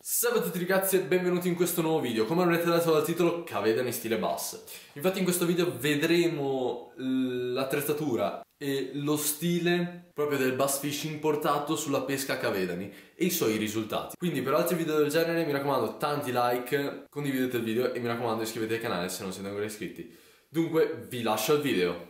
Salve a tutti ragazzi e benvenuti in questo nuovo video. Come avrete dato dal titolo, Cavedani stile bass. Infatti in questo video vedremo l'attrezzatura e lo stile proprio del bass fishing portato sulla pesca a Cavedani e i suoi risultati. Quindi per altri video del genere mi raccomando tanti like, condividete il video e mi raccomando iscrivetevi al canale se non siete ancora iscritti. Dunque vi lascio al video.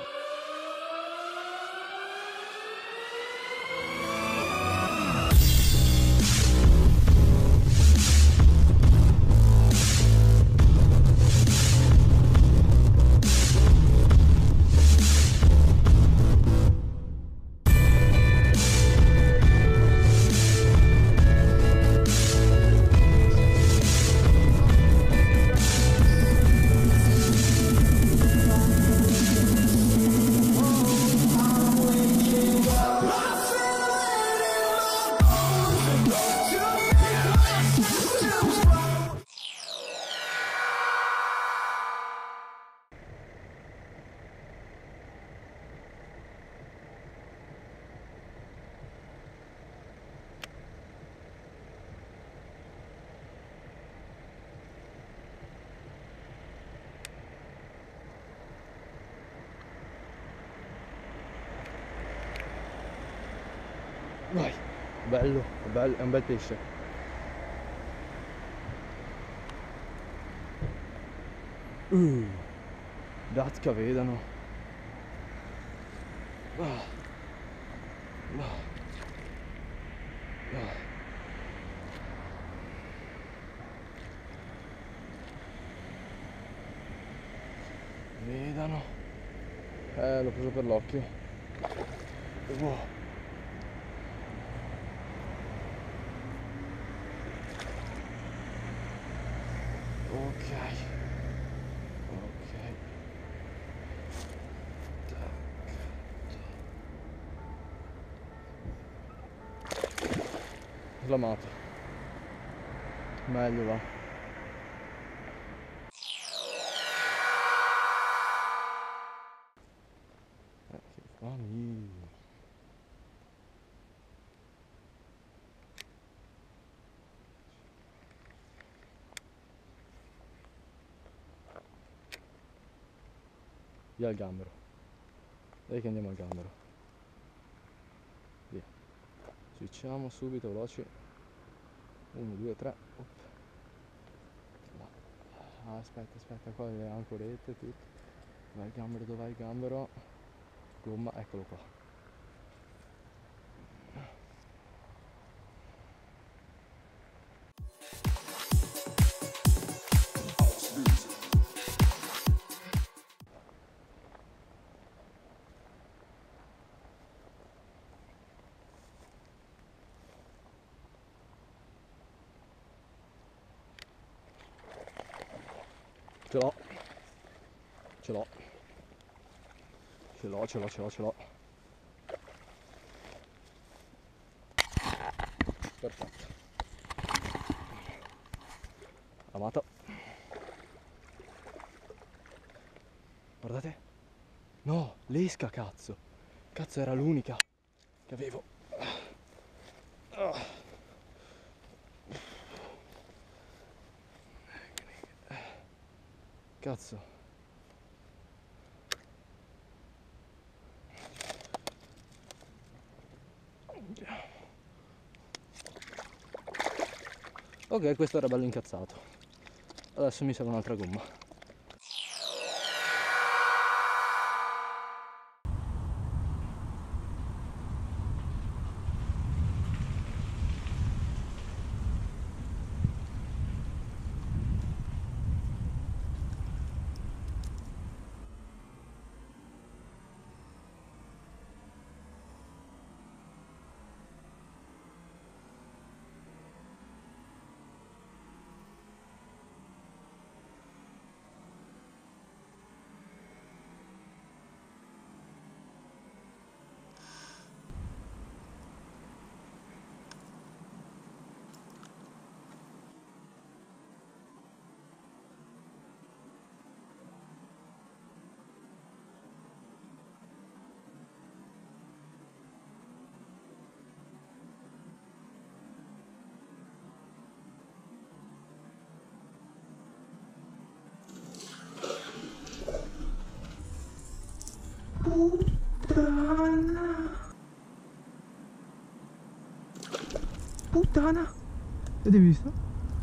Vai, bello, è un bel pesce. Dat Cavedano. Vedano. L'ho preso per l'occhio. Ok. Slamato. Meglio va. Che fami. Via il gambero. Dai che andiamo al gambero. Via. Switchiamo subito, veloci. 1, 2, 3. Aspetta, qua le ancorette, tutto. Dov'è il gambero, dov'è il gambero? Gomma, eccolo qua. Ce l'ho. Perfetto. Amato. Guardate. No, l'esca, cazzo. Cazzo, era l'unica che avevo. Cazzo. Ok, questo era bello incazzato. Adesso mi serve un'altra gomma. Puttana! Avete visto?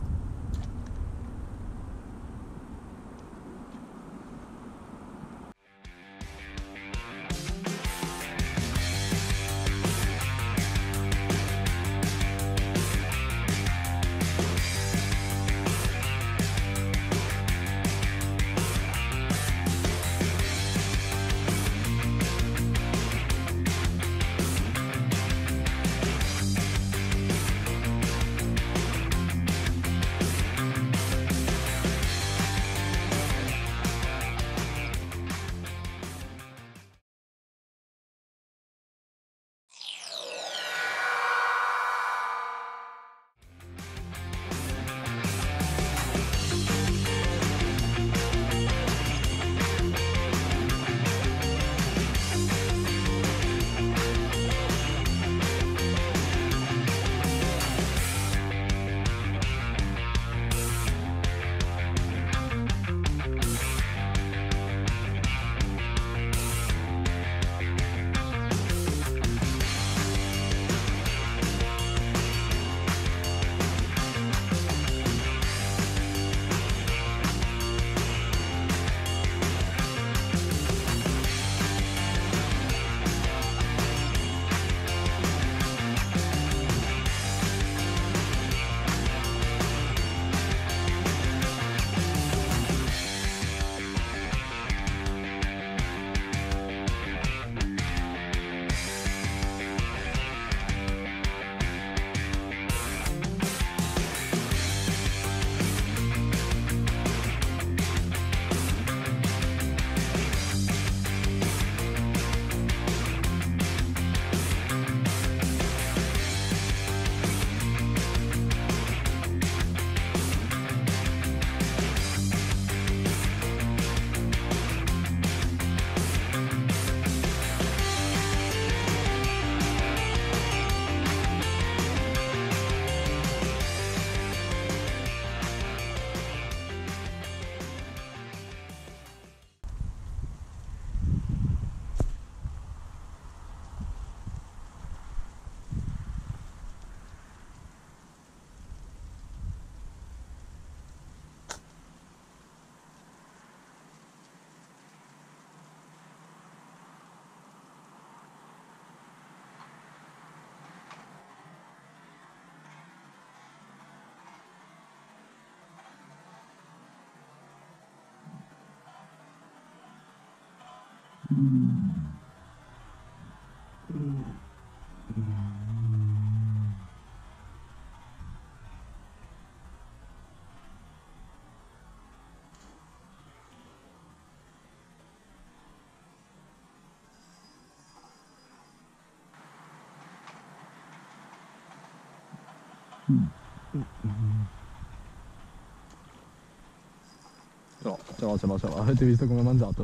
No, ce l'ho. Avete visto come ho mangiato?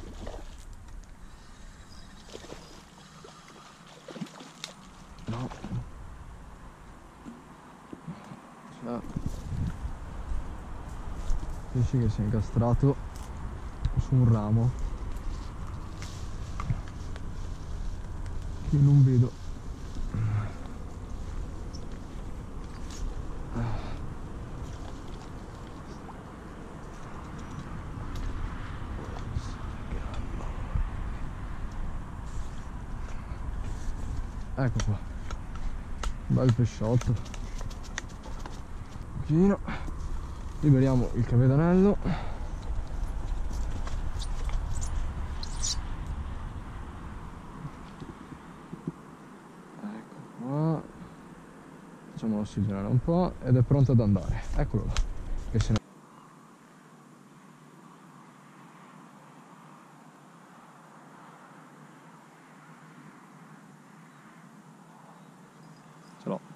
No. C'è pesce che si è incastrato su un ramo che non vedo. Ecco qua, un bel pesciotto. Un pochino. Liberiamo il cavedanello. Ecco qua. Facciamolo ossigenare un po' ed è pronto ad andare. Eccolo là. Che se ne... Ce l'ho.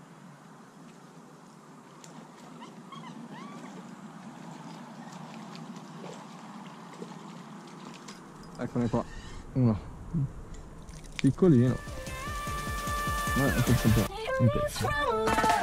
Eccone qua, uno piccolino, ma è sempre un pesce.